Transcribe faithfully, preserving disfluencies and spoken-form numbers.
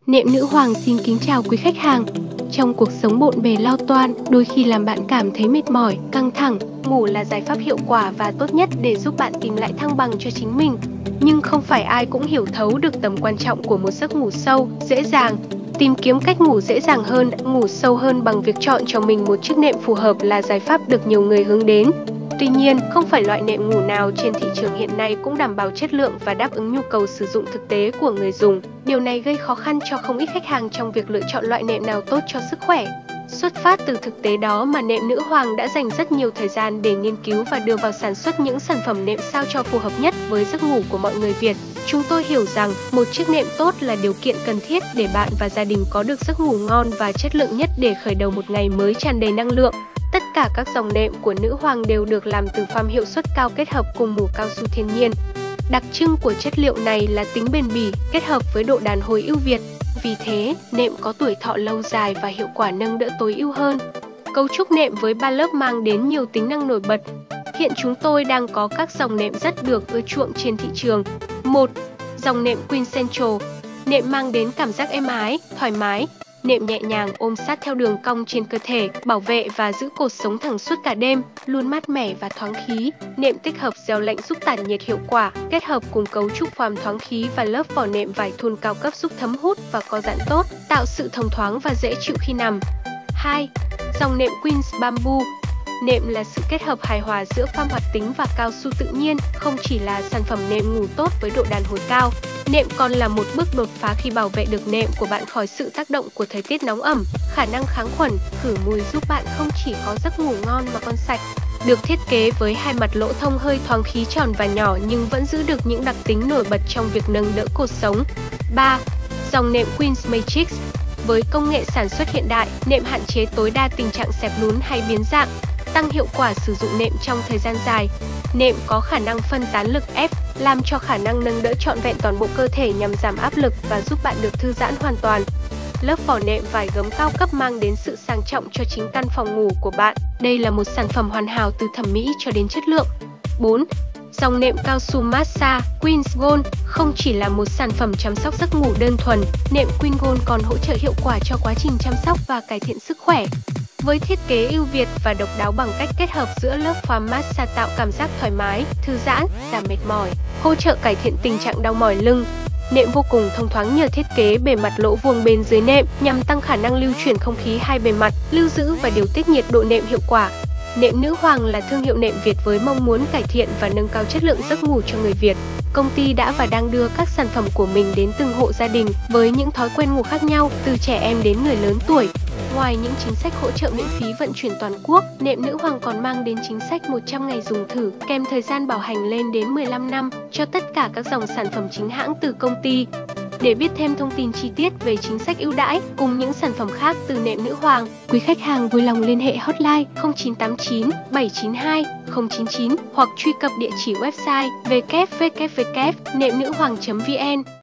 Nệm nữ hoàng xin kính chào quý khách hàng. Trong cuộc sống bộn bề lo toan, đôi khi làm bạn cảm thấy mệt mỏi, căng thẳng, ngủ là giải pháp hiệu quả và tốt nhất để giúp bạn tìm lại thăng bằng cho chính mình. Nhưng không phải ai cũng hiểu thấu được tầm quan trọng của một giấc ngủ sâu, dễ dàng. Tìm kiếm cách ngủ dễ dàng hơn, ngủ sâu hơn bằng việc chọn cho mình một chiếc nệm phù hợp là giải pháp được nhiều người hướng đến. Tuy nhiên, không phải loại nệm ngủ nào trên thị trường hiện nay cũng đảm bảo chất lượng và đáp ứng nhu cầu sử dụng thực tế của người dùng. Điều này gây khó khăn cho không ít khách hàng trong việc lựa chọn loại nệm nào tốt cho sức khỏe. Xuất phát từ thực tế đó mà Nệm Nữ Hoàng đã dành rất nhiều thời gian để nghiên cứu và đưa vào sản xuất những sản phẩm nệm sao cho phù hợp nhất với giấc ngủ của mọi người Việt. Chúng tôi hiểu rằng một chiếc nệm tốt là điều kiện cần thiết để bạn và gia đình có được giấc ngủ ngon và chất lượng nhất để khởi đầu một ngày mới tràn đầy năng lượng. Tất cả các dòng nệm của Nữ Hoàng đều được làm từ pham hiệu suất cao kết hợp cùng mủ cao su thiên nhiên. Đặc trưng của chất liệu này là tính bền bỉ kết hợp với độ đàn hồi ưu việt. Vì thế, nệm có tuổi thọ lâu dài và hiệu quả nâng đỡ tối ưu hơn. Cấu trúc nệm với ba lớp mang đến nhiều tính năng nổi bật. Hiện chúng tôi đang có các dòng nệm rất được ưa chuộng trên thị trường. một. Dòng nệm Queen Central. Nệm mang đến cảm giác êm ái, thoải mái. Nệm nhẹ nhàng ôm sát theo đường cong trên cơ thể, bảo vệ và giữ cột sống thẳng suốt cả đêm, luôn mát mẻ và thoáng khí. Nệm tích hợp gel lạnh giúp tản nhiệt hiệu quả, kết hợp cùng cấu trúc phàm thoáng khí và lớp vỏ nệm vải thun cao cấp giúp thấm hút và co giãn tốt, tạo sự thông thoáng và dễ chịu khi nằm. hai. Dòng nệm Queen's Bamboo. Nệm là sự kết hợp hài hòa giữa pham hoạt tính và cao su tự nhiên, không chỉ là sản phẩm nệm ngủ tốt với độ đàn hồi cao. Nệm còn là một bước đột phá khi bảo vệ được nệm của bạn khỏi sự tác động của thời tiết nóng ẩm, khả năng kháng khuẩn, khử mùi giúp bạn không chỉ có giấc ngủ ngon mà còn sạch. Được thiết kế với hai mặt lỗ thông hơi thoáng khí tròn và nhỏ nhưng vẫn giữ được những đặc tính nổi bật trong việc nâng đỡ cột sống. ba. Dòng nệm Queen's Matrix. Với công nghệ sản xuất hiện đại, nệm hạn chế tối đa tình trạng xẹp lún hay biến dạng, tăng hiệu quả sử dụng nệm trong thời gian dài. Nệm có khả năng phân tán lực ép, làm cho khả năng nâng đỡ trọn vẹn toàn bộ cơ thể nhằm giảm áp lực và giúp bạn được thư giãn hoàn toàn. Lớp vỏ nệm vải gấm cao cấp mang đến sự sang trọng cho chính căn phòng ngủ của bạn. Đây là một sản phẩm hoàn hảo từ thẩm mỹ cho đến chất lượng. bốn. Dòng nệm cao su massage Queen's Gold không chỉ là một sản phẩm chăm sóc giấc ngủ đơn thuần, nệm Queen Gold còn hỗ trợ hiệu quả cho quá trình chăm sóc và cải thiện sức khỏe. Với thiết kế ưu việt và độc đáo bằng cách kết hợp giữa lớp phàm massage tạo cảm giác thoải mái, thư giãn, giảm mệt mỏi, hỗ trợ cải thiện tình trạng đau mỏi lưng. Nệm vô cùng thông thoáng nhờ thiết kế bề mặt lỗ vuông bên dưới nệm nhằm tăng khả năng lưu chuyển không khí hai bề mặt, lưu giữ và điều tiết nhiệt độ nệm hiệu quả. Nệm Nữ Hoàng là thương hiệu nệm Việt với mong muốn cải thiện và nâng cao chất lượng giấc ngủ cho người Việt. Công ty đã và đang đưa các sản phẩm của mình đến từng hộ gia đình với những thói quen ngủ khác nhau, từ trẻ em đến người lớn tuổi. Ngoài những chính sách hỗ trợ miễn phí vận chuyển toàn quốc, Nệm Nữ Hoàng còn mang đến chính sách một trăm ngày dùng thử, kèm thời gian bảo hành lên đến mười lăm năm cho tất cả các dòng sản phẩm chính hãng từ công ty. Để biết thêm thông tin chi tiết về chính sách ưu đãi cùng những sản phẩm khác từ Nệm Nữ Hoàng, quý khách hàng vui lòng liên hệ hotline không chín tám chín bảy chín hai không chín chín hoặc truy cập địa chỉ website w w w chấm nệm nữ hoàng chấm v n.